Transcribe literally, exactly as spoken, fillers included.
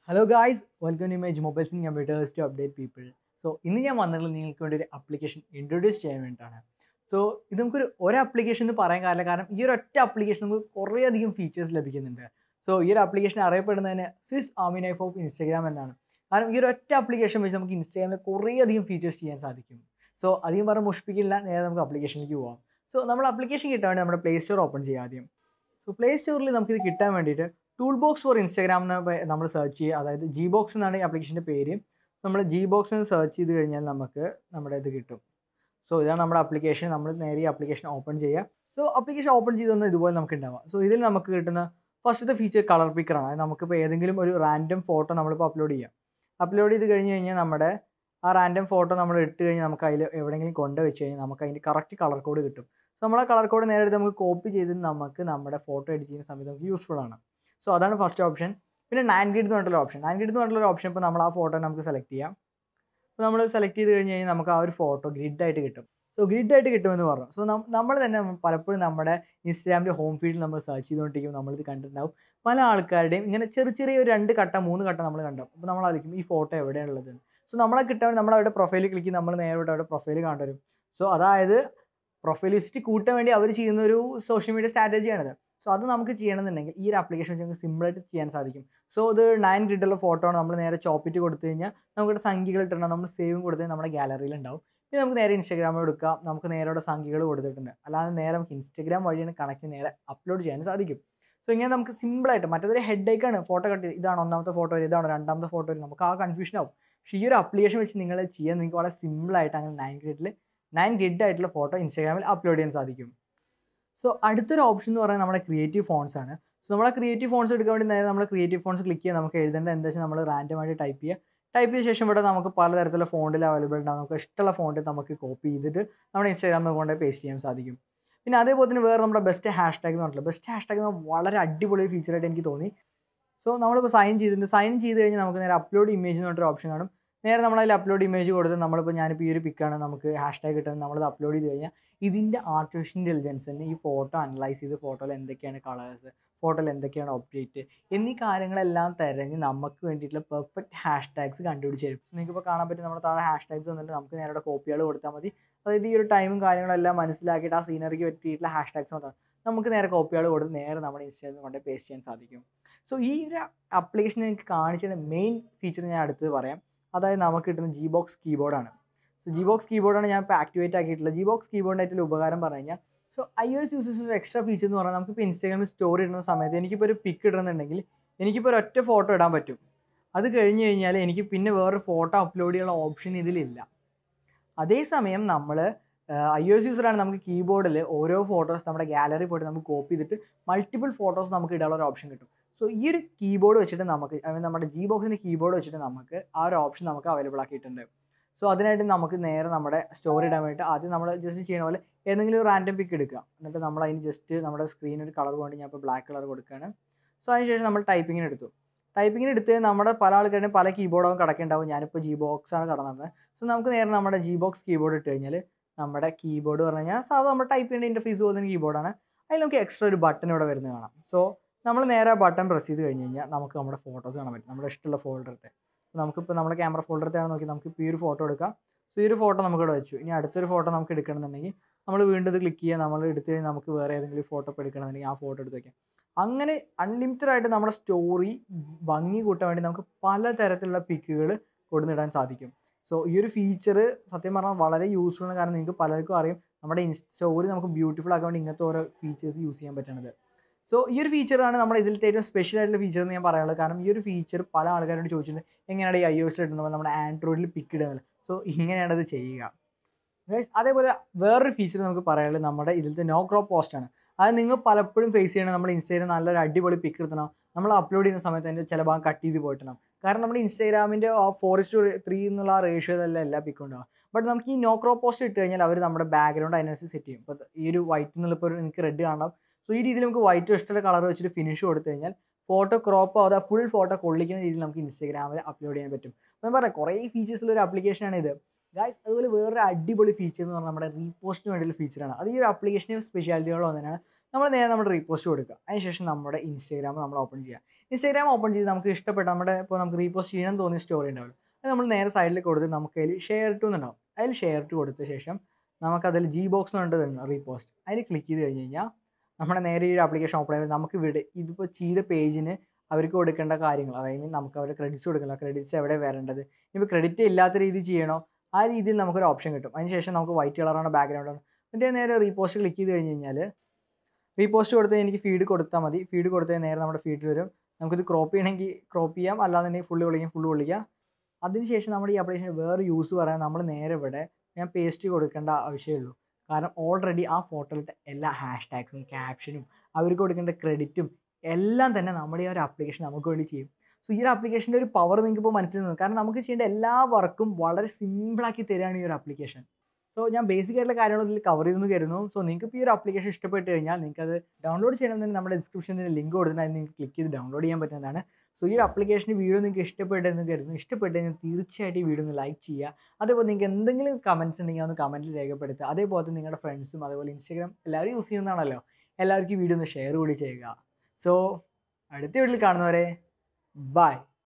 Hello guys, welcome to Image Mobiles and Computers to update people. So ഇന്ന് ഞാൻ വന്നിട്ടുള്ളത് നിങ്ങൾക്ക് വേണ്ടി ഒരു ആപ്ലിക്കേഷൻ ഇൻട്രൊഡ്യൂസ് ചെയ്യാൻ വേണ്ടിയിട്ടാണ്. സോ ഇത് നമുക്കൊരു ഒരു ആപ്ലിക്കേഷൻ എന്ന് പറയാൻ കാരണം കാരണം ഈ ഒരു ഒറ്റ ആപ്ലിക്കേഷൻ നമുക്ക് കുറേയധികം ഫീച്ചേഴ്സ് ലഭിക്കുന്നുണ്ട്. സോ ഈ ഒരു ആപ്ലിക്കേഷൻ അറിയപ്പെടുന്നതിന് Swiss army knife of Instagram എന്നാണ്. കാരണം ഈ ഒരു ഒറ്റ ആപ്ലിക്കേഷൻ വെച്ച് നമുക്ക് ഇൻസ്റ്റാഗ്രാമിൽ കുറേയധികം ഫീച്ചേഴ്സ് ചെയ്യാൻ സാധിക്കും. സോ അധികം പറഞ്ഞ് മുഷിപ്പിക്കില്ല, നേരെ നമുക്ക് ആപ്ലിക്കേഷനിലേക്ക് പോകാം. സോ നമ്മൾ ആപ്ലിക്കേഷൻ കിട്ടാൻ വേണ്ടി നമ്മുടെ പ്ലേ സ്റ്റോർ ഓപ്പൺ ചെയ്യുക ആദ്യം. സോ പ്ലേ സ്റ്റോറിൽ നമുക്കിത് കിട്ടാൻ വേണ്ടിയിട്ട് ടൂൾ ബോക്സ് ഫോർ ഇൻസ്റ്റാഗ്രാം എന്ന് നമ്മൾ സെർച്ച് ചെയ്യുക. അതായത് ജി ബോക്സ് എന്നാണ് ഈ ആപ്ലിക്കേഷൻ്റെ പേര്. നമ്മൾ ജി ബോക്സ് എന്ന് സെർച്ച് ചെയ്ത് കഴിഞ്ഞാൽ നമുക്ക് നമ്മുടെ ഇത് കിട്ടും. സോ ഇതാണ് നമ്മുടെ ആപ്ലിക്കേഷൻ. നമ്മൾ നേരെ ഈ ആപ്ലിക്കേഷൻ ഓപ്പൺ ചെയ്യുക. സോ ആപ്ലിക്കേഷൻ ഓപ്പൺ ചെയ്തൊന്ന് ഇതുപോലെ നമുക്ക് ഉണ്ടാവുക. സോ ഇതിൽ നമുക്ക് കിട്ടുന്ന ഫസ്റ്റത്തെ ഫീച്ചർ കളർ പിക്കറാണ്. അത് നമുക്കിപ്പോൾ ഏതെങ്കിലും ഒരു റാൻഡം ഫോട്ടോ നമ്മളിപ്പോൾ അപ്ലോഡ് ചെയ്യാം. അപ്ലോഡ് ചെയ്ത് കഴിഞ്ഞ് കഴിഞ്ഞാൽ നമ്മുടെ ആ റാൻഡം ഫോട്ടോ നമ്മൾ ഇട്ട് കഴിഞ്ഞാൽ നമുക്ക് അതിൽ എവിടെയെങ്കിലും കൊണ്ട് വെച്ച് കഴിഞ്ഞാൽ നമുക്ക് അതിൻ്റെ കറക്റ്റ് കളർ കോഡ് കിട്ടും. സോ നമ്മൾ ആ കളർ കോഡ് നേരെ എടുത്ത് നമുക്ക് കോപ്പി ചെയ്ത് നമുക്ക് നമ്മുടെ ഫോട്ടോ എഡിറ്റ് ചെയ്യുന്ന സമയത്ത് നമുക്ക് യൂസ്ഫുൾ ആണ്. സോ അതാണ് ഫസ്റ്റ് ഓപ്ഷൻ. പിന്നെ നയൻ ഗ്രിഡ് എന്ന് പറഞ്ഞിട്ടുള്ള ഓപ്ഷൻ നയൻ ഗ്രിഡ് എന്ന് പറഞ്ഞിട്ടുള്ള ഓപ്ഷൻ ഇപ്പോൾ നമ്മൾ ആ ഫോട്ടോ നമുക്ക് സെലക്ട് ചെയ്യാം. അപ്പോൾ നമ്മൾ സെലക്ട് ചെയ്ത് കഴിഞ്ഞ് കഴിഞ്ഞാൽ നമുക്ക് ആ ഒരു ഫോട്ടോ ഗ്രിഡായിട്ട് കിട്ടും. സോ ഗ്രിഡായിട്ട് കിട്ടുമെന്ന് പറഞ്ഞു. സോ നമ്മൾ തന്നെ പലപ്പോഴും നമ്മുടെ ഇൻസ്റ്റാഗ്രാമിൻ്റെ ഹോം ഫീഡിൽ നമ്മൾ സെർച്ച് ചെയ്തുകൊണ്ടിരിക്കും. നമ്മളിത് കണ്ടിട്ടുണ്ടാവും. പല ആൾക്കാരുടെയും ഇങ്ങനെ ചെറിയ ചെറിയ ഒരു രണ്ട് കട്ട മൂന്ന് കട്ട നമ്മൾ കണ്ടാവും. അപ്പോൾ നമ്മൾ ആയിരിക്കും ഈ ഫോട്ടോ എവിടെയാണുള്ളത്. സോ നമ്മളെ കിട്ടാൻ നമ്മൾ അവിടെ പ്രൊഫൈലിൽ ക്ലിക്ക് ചെയ്ത് നമ്മൾ നേരെ അവിടെ പ്രൊഫൈൽ കണ്ടുവരും. സോ അതായത് പ്രൊഫൈലിസ്റ്റ് കൂട്ടാൻ വേണ്ടി അവർ ചെയ്യുന്ന ഒരു സോഷ്യൽ മീഡിയ സ്ട്രാറ്റജിയാണിത്. സോ അത് നമുക്ക് ചെയ്യണമെന്നുണ്ടെങ്കിൽ ഈ ഒരു ആപ്ലിക്കേഷൻ വെച്ച് നമുക്ക് സിമ്പിളായിട്ട് ചെയ്യാൻ സാധിക്കും. സോ ഇത് നയൻ ഗ്രിഡുള്ള ഫോട്ടോ ആണ്. നമ്മൾ നേരെ ചോപ്പിറ്റ് കൊടുത്തു കഴിഞ്ഞാൽ നമുക്കിവിടെ സംഖ്യകൾ ഇട്ടിട്ടുണ്ട്. നമ്മൾ സേവും കൊടുത്ത് നമ്മുടെ ഗാലറിയിൽ ഉണ്ടാവും. പിന്നെ നമുക്ക് നേരെ ഇൻസ്റ്റാഗ്രാമിൽ എടുക്കാം. നമുക്ക് നേരെ അവിടെ സംഖ്യകൾ കൊടുത്തിട്ടുണ്ട്. അല്ലാതെ നേരെ നമുക്ക് ഇൻസ്റ്റാഗ്രാം വഴിയാണ് കണക്ട് നേരെ അപ്ലോഡ് ചെയ്യാൻ സാധിക്കും. സോ ഇങ്ങനെ നമുക്ക് സിമ്പിളായിട്ട് മറ്റൊരു ഹെഡേക്കാണ് ഫോട്ടോ കട്ട് ചെയ്ത് ഇതാണ് ഒന്നാമത്തെ ഫോട്ടോ വരും, ഇതാണ് രണ്ടാമത്തെ ഫോട്ടോ വരും, നമുക്ക് ആ കൺഫ്യൂഷൻ ആവും. പക്ഷേ ഈ ഒരു ആപ്ലിക്കേഷൻ വെച്ച് നിങ്ങൾ ചെയ്യാൻ നിങ്ങൾക്ക് വളരെ സിമ്പിളായിട്ട് അങ്ങനെ നയൻ ഗ്രിഡിൽ നയൻ ഗ്രിഡ് ആയിട്ടുള്ള ഫോട്ടോ ഇൻസ്റ്റാഗ്രാമിൽ അപ്ലോഡ് ചെയ്യാൻ സാധിക്കും. സോ അടുത്തൊരു ഓപ്ഷൻ എന്ന് പറയുന്നത് നമ്മുടെ ക്രിയേറ്റീവ് ഫോൺസ് ആണ്. സോ നമ്മളെ ക്രിയേറ്റീവ് ഫോൺസ് എടുക്കാൻ വേണ്ടി നേരെ നമ്മൾ ക്രിയേറ്റീവ് ഫോൺസ് ക്ലിക്ക് ചെയ്യുക. നമുക്ക് എഴുതേണ്ട എന്താ വെച്ചാൽ നമ്മൾ റാൻഡമായിട്ട് ടൈപ്പ് ചെയ്യുക. ടൈപ്പ് ചെയ്ത ശേഷം ഇവിടെ നമുക്ക് പലതരത്തിലുള്ള ഫോണ്ടിൽ അവൈലബിൾ ഉണ്ടാകും. നമുക്ക് ഇഷ്ടമുള്ള ഫോണ്ടിൽ നമുക്ക് കോപ്പി ചെയ്തിട്ട് നമ്മുടെ ഇൻസ്റ്റാഗ്രാമിൽ കൊണ്ട് പേസ്റ്റ് ചെയ്യാൻ സാധിക്കും. പിന്നെ അതേപോലെ തന്നെ വേറെ നമ്മുടെ ബെസ്റ്റ് ഹാഷ് ടാഗ് എന്ന് പറഞ്ഞിട്ടുള്ളത് ബെസ്റ്റ് ഹാഷ് ടാഗ് എന്ന് വളരെ അടിപൊളി ഫീച്ചറായിട്ട് എനിക്ക് തോന്നി. സോ നമ്മളിപ്പോൾ സൈൻ ചെയ്തിട്ടുണ്ട്. സൈൻ ചെയ്ത് കഴിഞ്ഞാൽ നമുക്ക് നേരെ അപ്ലോഡ് ഇമേജ് എന്ന് പറഞ്ഞൊരു ഓപ്ഷൻ കാണും. നേരെ നമ്മളതിൽ അപ്ലോഡ് ഇമേജ് കൊടുത്ത് നമ്മളിപ്പോൾ ഞാനിപ്പോൾ ഈ ഒരു പിക്കാണ് നമുക്ക് ഹാഷ് ടാഗ് കിട്ടുന്നത്. നമ്മളത് അപ്ലോഡ് ചെയ്ത് കഴിഞ്ഞാൽ ഇതിൻ്റെ ആർട്ടിഫിഷ്യൽ ഇൻ്റലിജൻസ് തന്നെ ഈ ഫോട്ടോ അനലൈസ് ചെയ്ത് ഫോട്ടോയിൽ എന്തൊക്കെയാണ് കളേഴ്സ്, ഫോട്ടോയിൽ എന്തൊക്കെയാണ് ഒബ്ജക്റ്റ് എന്നീ കാര്യങ്ങളെല്ലാം തിരഞ്ഞ് നമുക്ക് വേണ്ടിയിട്ടുള്ള പെർഫെക്റ്റ് ഹാഷ് ടാഗ്സ് കണ്ടുപിടിച്ച് തരും. നിങ്ങൾക്കിപ്പോൾ കാണാൻ പറ്റും നമ്മുടെ താഴെ ഹാഷ് ടാഗ്സ് വന്നിട്ട് നമുക്ക് നേരെ കോപ്പികൾ കൊടുത്താൽ മതി. അതായത് ഈ ഒരു ടൈമും കാര്യങ്ങളെല്ലാം മനസ്സിലാക്കിയിട്ട് ആ സീനറിക്ക് പറ്റിയിട്ടുള്ള ഹാഷ് ടാഗ്സ് വന്നാൽ നമുക്ക് നേരെ കോപ്പികൾ കൊടുത്ത് നേരെ നമ്മുടെ ഇൻസ്റ്റാഗ്രാമിൽ കൊണ്ട് പേസ്റ്റ് ചെയ്യാൻ സാധിക്കും. സോ ഈ ഒരു ആപ്ലിക്കേഷൻ എനിക്ക് കാണിച്ചതിൻ്റെ മെയിൻ ഫീച്ചർ ഞാൻ അടുത്ത് പറയാം. അതായത് നമുക്ക് കിട്ടുന്ന ജി ബോക്സ് കീബോർഡാണ്. സോ ജി ബോക്സ് കീബോർഡാണ് ഞാൻ ഇപ്പോൾ ആക്ടിവേറ്റ് ആക്കിയിട്ടുള്ളത്. ജി ബോക്സ് കീബോർഡിനായിട്ടുള്ള ഉപകാരം പറഞ്ഞു കഴിഞ്ഞാൽ സോ ഐ ഒ എസ് യൂസേഴ്സിൻ്റെ എക്സ്ട്രാ ഫീച്ചർ എന്ന് പറഞ്ഞാൽ നമുക്കിപ്പോൾ ഇൻസ്റ്റാഗ്രാമിൽ സ്റ്റോറി ഇടുന്ന സമയത്ത് എനിക്കിപ്പോൾ ഒരു പിക്ക് ഇടണമെന്നുണ്ടെങ്കിൽ എനിക്കിപ്പോൾ ഒരു ഒറ്റ ഫോട്ടോ ഇടാൻ പറ്റും. അത് കഴിഞ്ഞ് കഴിഞ്ഞാൽ എനിക്ക് പിന്നെ വേറൊരു ഫോട്ടോ അപ്ലോഡ് ചെയ്യാനുള്ള ഓപ്ഷൻ ഇതിലില്ല. അതേസമയം നമ്മൾ ഐ ഒ എസ് യൂസറാണ് നമുക്ക് കീബോർഡിൽ ഓരോ ഫോട്ടോസ് നമ്മുടെ ഗാലറി പോയിട്ട് നമുക്ക് കോപ്പി ചെയ്തിട്ട് മൾട്ടിപ്പിൾ ഫോട്ടോസ് നമുക്ക് ഇടാനുള്ള ഒരു ഓപ്ഷൻ കിട്ടും. സോ ഈ ഒരു കീബോർഡ് വെച്ചിട്ട് നമുക്ക് അതായത് നമ്മുടെ ജി ബോക്സിൻ്റെ കീബോർഡ് വെച്ചിട്ട് നമുക്ക് ആ ഒരു ഓപ്ഷൻ നമുക്ക് അവൈലബിൾ ആക്കിയിട്ടുണ്ട്. സോ അതിനായിട്ട് നമുക്ക് നേരെ നമ്മുടെ സ്റ്റോറി ഇടാൻ വേണ്ടിയിട്ട് ആദ്യം നമ്മൾ ജസ്റ്റ് ചെയ്യുന്ന പോലെ ഏതെങ്കിലും ഒരു റാൻഡം പിക്ക് എടുക്കുക. എന്നിട്ട് നമ്മൾ അതിന് ജസ്റ്റ് നമ്മുടെ സ്ക്രീൻ ഒരു കളർ വേണ്ടി ഞാൻ ഇപ്പോൾ ബ്ലാക്ക് കളർ കൊടുക്കുകയാണ്. സോ അതിനുശേഷം നമ്മൾ ടൈപ്പിങ്ങിന് എടുത്തു. ടൈപ്പിങ്ങിന് എടുത്ത് നമ്മുടെ പല ആൾക്കാരുടെയും പല കീബോർഡും കടക്കുന്നുണ്ടാവും. ഞാനിപ്പോൾ ജി ബോക്സാണ് കടന്നത്. സോ നമുക്ക് നേരെ നമ്മുടെ ജി ബോക്സ് കീബോർഡ് ഇട്ട് കഴിഞ്ഞാൽ നമ്മുടെ കീബോർഡ് പറഞ്ഞു കഴിഞ്ഞാൽ സാധാരണ നമ്മൾ ടൈപ്പ് ചെയ്യേണ്ട ഇൻ്റർഫേസ് പോലെ തന്നെ കീബോർഡാണ്. അതിൽ നമുക്ക് എക്സ്ട്രാ ഒരു ബട്ടൺ ഇവിടെ വരുന്നത് കാണാം. സോ നമ്മൾ നേരെ ബട്ടൺ പ്രസ് ചെയ്ത് കഴിഞ്ഞ് കഴിഞ്ഞാൽ നമുക്ക് നമ്മുടെ ഫോട്ടോസ് കാണാൻ പറ്റും. നമ്മുടെ ഇഷ്ടമുള്ള ഫോൾഡറത്തെ നമുക്കിപ്പോൾ നമ്മുടെ ക്യാമറ ഫോൾഡറത്തെയാണ് നോക്കി നമുക്കിപ്പോൾ ഈ ഒരു ഫോട്ടോ എടുക്കാം. സോ ഈ ഒരു ഫോട്ടോ നമുക്കിവിടെ വെച്ചു. ഇനി അടുത്തൊരു ഫോട്ടോ നമുക്ക് എടുക്കണമെന്നുണ്ടെങ്കിൽ നമ്മൾ വീണ്ടും ഇത് ക്ലിക്ക് ചെയ്യുക. നമ്മൾ എടുത്ത് കഴിഞ്ഞാൽ നമുക്ക് വേറെ ഏതെങ്കിലും ഫോട്ടോ ഇപ്പോൾ എടുക്കണമെന്നുണ്ടെങ്കിൽ ആ ഫോട്ടോ എടുത്ത് വയ്ക്കാം. അങ്ങനെ അൺലിമിറ്റഡ് ആയിട്ട് നമ്മുടെ സ്റ്റോറി ഭംഗി കൂട്ടാൻ വേണ്ടി നമുക്ക് പലതരത്തിലുള്ള പിക്കുകൾ കൊടുത്തിടാൻ സാധിക്കും. സോ ഈ ഒരു ഫീച്ചർ സത്യം പറഞ്ഞാൽ വളരെ യൂസ്ഫുൾ ആണ്. കാരണം നിങ്ങൾക്ക് പലർക്കും അറിയാം നമ്മുടെ സ്റ്റോറി നമുക്ക് ബ്യൂട്ടിഫുൾ ആക്കാൻ വേണ്ടി ഇങ്ങനത്തെ ഓരോ ഫീച്ചേഴ്സ് യൂസ് ചെയ്യാൻ പറ്റുന്നത്. സോ ഈ ഒരു ഫീച്ചറാണ് നമ്മുടെ ഇതിലത്തെ ഏറ്റവും സ്പെഷ്യൽ ആയിട്ടുള്ള ഫീച്ചർ എന്ന് ഞാൻ പറയാനുള്ളത്. കാരണം ഈ ഒരു ഫീച്ചർ പല ആൾക്കാരോട് ചോദിച്ചിട്ടുണ്ട് എങ്ങനെയാണ് ഈ ഐ ഒ എസിൽ ഇടുന്നത് നമ്മുടെ ആൻഡ്രോയിഡിൽ പിക്ക് ഇടുന്നത്. സോ ഇങ്ങനെയാണ് ഇത് ചെയ്യുക. അതേപോലെ വേറൊരു ഫീച്ചർ നമുക്ക് പറയാനുള്ളത് നമ്മുടെ ഇതിലത്തെ നോ ക്രോപ്പ് പോസ്റ്റാണ്. അത് നിങ്ങൾ പലപ്പോഴും ഫേസ് ചെയ്യണം. നമ്മൾ ഇൻസ്റ്റാഗ്രാം നല്ലൊരു അടിപൊളി പിക്ക് എടുത്തണം. നമ്മൾ അപ്ലോഡ് ചെയ്യുന്ന സമയത്ത് അതിൻ്റെ ചില ഭാഗം കട്ട് ചെയ്ത് പോയിട്ടണം. കാരണം നമ്മുടെ ഇൻസ്റ്റാഗ്രാമിൻ്റെ ആ ഫോർ ടു ത്രീ എന്നുള്ള ആ റേഷ്യോയിലല്ല എല്ലാ പിക്കും ഉണ്ടാവും. ബട്ട് നമുക്ക് ഈ നോ ക്രോപ്പ് പോസ്റ്റ് ഇട്ട് കഴിഞ്ഞാൽ അവർ നമ്മുടെ ബാക്ക്ഗ്രൗണ്ട് അതിനനുസരിച്ച് സെറ്റ് ചെയ്യും. ഇപ്പോൾ ഈ ഒരു വൈറ്റ് എന്നുള്ളപ്പോൾ നിങ്ങൾക്ക് റെഡ് കാണാം. സോ ഈ രീതിയിൽ നമുക്ക് വൈറ്റ് ഇഷ്ടമുള്ള കളർ വെച്ചിട്ട് ഫിനിഷ് കൊടുത്തു കഴിഞ്ഞാൽ ഫോട്ടോ ക്രോപ്പ് ആവാതെ ഫുൾ ഫോട്ടോ കൊള്ളിക്കുന്ന രീതിയിൽ നമുക്ക് ഇൻസ്റ്റാഗ്രാമിൽ അപ്ലോഡ് ചെയ്യാൻ പറ്റും. അപ്പോൾ ഞാൻ പറയാം കുറേ ഫീച്ചേഴ്സുള്ള ഒരു ആപ്ലിക്കേഷനാണ് ഇത് ഗൈസ്. അതുപോലെ വേറൊരു അടിപൊളി ഫീച്ചർ എന്ന് പറഞ്ഞാൽ നമ്മുടെ റീപോസ്റ്റിന് വേണ്ടിയുള്ള ഫീച്ചറാണ്. അത് ഈ ഒരു ആപ്ലിക്കേഷൻ്റെ സ്പെഷ്യാലിറ്റികളോ തന്നെയാണ്. നമ്മൾ നേരെ നമ്മുടെ റീപോസ്റ്റ് കൊടുക്കുക. അതിനുശേഷം നമ്മുടെ ഇൻസ്റ്റാഗ്രാം നമ്മൾ ഓപ്പൺ ചെയ്യുക. ഇൻസ്റ്റാഗ്രാം ഓപ്പൺ ചെയ്ത് നമുക്ക് ഇഷ്ടപ്പെട്ട നമ്മുടെ ഇപ്പോൾ നമുക്ക് റീപോസ്റ്റ് ചെയ്യണം തോന്നിയ സ്റ്റോറി ഉണ്ടാവും. അത് നമ്മൾ നേരെ സൈഡിൽ കൊടുത്ത് നമുക്ക് അതിൽ ഷെയർ ടു എന്നുണ്ടാവും. അതിൽ ഷെയർ ടു കൊടുത്ത ശേഷം നമുക്കതിൽ ജി ബോക്സ് എന്ന് പറഞ്ഞിട്ട് വരുന്നു റീപോസ്റ്റ്. അതിൽ ക്ലിക്ക് ചെയ്ത് കഴിഞ്ഞ് കഴിഞ്ഞാൽ നമ്മുടെ നേരെ ഈ ഒരു ആപ്ലിക്കേഷൻ ഓപ്പൺ ആയി നമുക്ക് ഇവിടെ ഇതിപ്പോൾ ചെയ്ത പേജിന് അവർക്ക് കൊടുക്കേണ്ട കാര്യങ്ങൾ, അതായത് നമുക്ക് അവരുടെ ക്രെഡിറ്റ്സ് കൊടുക്കില്ല, ക്രെഡിറ്റ്സ് എവിടെ വരേണ്ടത്, ഇപ്പോൾ ക്രെഡിറ്റ് ഇല്ലാത്ത രീതി ചെയ്യണോ ആ രീതിയിൽ നമുക്കൊരു ഓപ്ഷൻ കിട്ടും. അതിന് ശേഷം നമുക്ക് വൈറ്റ് കളറാണ് ബാക്ക്ഗ്രൗണ്ട് ആണ്. എന്നിട്ട് നേരെ റീപോസ്റ്റ് ക്ലിക്ക് ചെയ്ത് കഴിഞ്ഞ് കഴിഞ്ഞാൽ റീപോസ്റ്റ് കൊടുത്ത് എനിക്ക് ഫീഡ് കൊടുത്താൽ മതി. ഫീഡ് കൊടുത്താൽ നേരെ നമ്മുടെ ഫീഡിൽ വരും. നമുക്കിത് ക്രോപ്പ് ചെയ്യണമെങ്കിൽ ക്രോപ്പ് ചെയ്യാം, അല്ലാന്നുണ്ടെങ്കിൽ ഫുള്ള് വിളിക്കാം ഫുള്ള് വിളിക്കാം. അതിനുശേഷം നമ്മുടെ ഈ ആപ്ലിക്കേഷൻ വേറെ യൂസ് പറയാൻ നമ്മൾ നേരെ ഇവിടെ ഞാൻ പേസ്റ്റ് കൊടുക്കേണ്ട ആവശ്യമേ കാരണം ഓൾറെഡി ആ ഫോട്ടോയിലിട്ട എല്ലാ ഹാഷ് ടാഗ്സും ക്യാപ്ഷനും അവർക്ക് കൊടുക്കേണ്ട ക്രെഡിറ്റും എല്ലാം തന്നെ നമ്മുടെ ഈ ഒരു ആപ്ലിക്കേഷൻ നമുക്ക് വേണ്ടി ചെയ്യും. സോ ഈ ഒരു ആപ്ലിക്കേഷൻ്റെ ഒരു പവർ നിങ്ങൾക്ക് ഇപ്പോൾ മനസ്സിലാകുന്നു. കാരണം നമുക്ക് ചെയ്യേണ്ട എല്ലാ വർക്കും വളരെ സിമ്പിളാക്കി തരികയാണ് ഈ ഒരു ആപ്ലിക്കേഷൻ. സോ ഞാൻ ബേസിക് ആയിട്ടുള്ള കാര്യങ്ങൾ ഇതിൽ കവർ ചെയ്തെന്ന് കരുതുന്നു. സോ നിങ്ങൾക്ക് ഇപ്പോൾ ഈ ഒരു ആപ്ലിക്കേഷൻ ഇഷ്ടപ്പെട്ട് കഴിഞ്ഞാൽ നിങ്ങൾക്ക് അത് ഡൗൺലോഡ് ചെയ്യണമെന്നുണ്ടെങ്കിൽ നമ്മുടെ ഡിസ്ക്രിപ്ഷനിൽ ലിങ്ക് കൊടുത്തിട്ട് നിങ്ങൾക്ക് ക്ലിക്ക് ചെയ്ത് ഡൗൺലോഡ് ചെയ്യാൻ പറ്റുന്നതാണ്. സോ ഈ ഒരു ആപ്ലിക്കേഷൻ വീഡിയോ നിങ്ങൾക്ക് ഇഷ്ടപ്പെട്ടെന്ന് കരുതുന്നു. ഇഷ്ടപ്പെട്ട് കഴിഞ്ഞാൽ തീർച്ചയായിട്ടും ഈ വീഡിയോ ഒന്ന് ലൈക്ക് ചെയ്യുക. അതേപോലെ നിങ്ങൾക്ക് എന്തെങ്കിലും കമൻറ്റ്സ് ഉണ്ടെങ്കിൽ ഒന്ന് കമൻറ്റിൽ രേഖപ്പെടുത്തുക. അതേപോലെ നിങ്ങളുടെ ഫ്രണ്ട്സും അതേപോലെ ഇൻസ്റ്റാഗ്രാം എല്ലാവരും യൂസ് ചെയ്യുന്നതാണല്ലോ, എല്ലാവർക്കും ഈ വീഡിയോ ഒന്ന് ഷെയർ കൂടി ചെയ്യുക. സോ അടുത്ത വീഡിയോയിൽ കാണുന്നവരെ ബൈ.